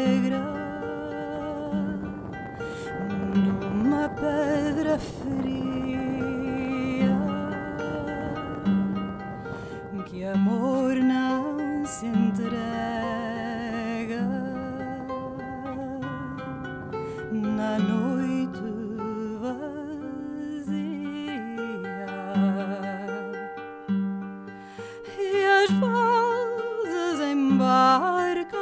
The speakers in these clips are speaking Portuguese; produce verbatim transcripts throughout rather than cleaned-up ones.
negra numa pedra fria, que amor não se entrega na noite vazia, e as vozes embarcam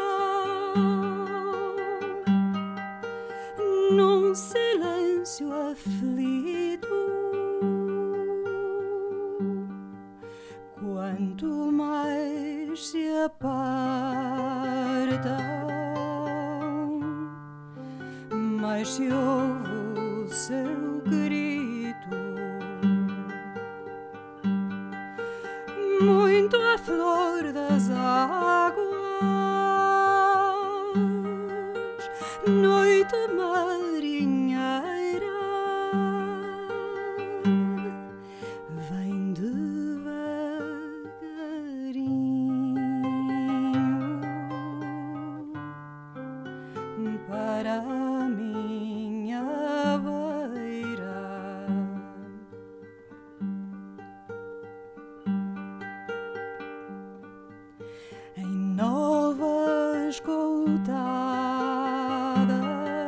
num silêncio aflito. Quanto mais se apartam, mais se ouve o seu grito. Muito à flor das águas, noite marinheira, vem devagarinho para a minha beira. Em novas coutadas,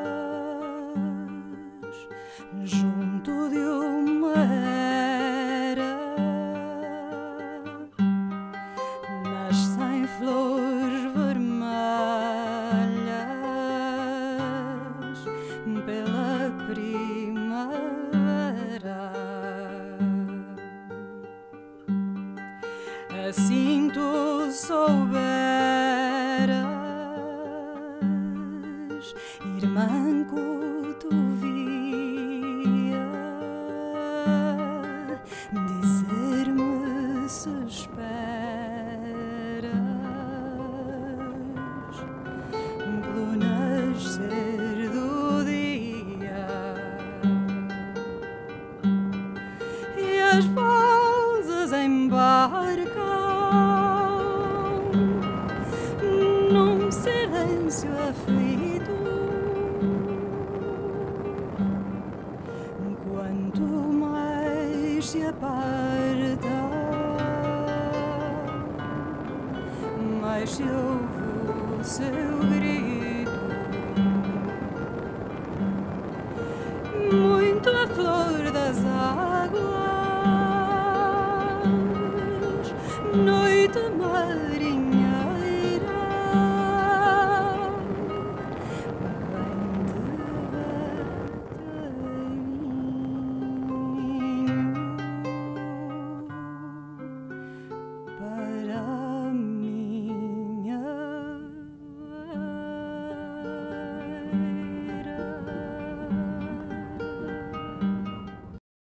junto de uma era, nascem flores vermelhas pela primavera. Assim tu souberas, irmã cotovia, dizer-me se esperas pelo nascer do dia, e as vozes embarcam num silêncio aflito. Quanto mais se apartam, mais se ouve o seu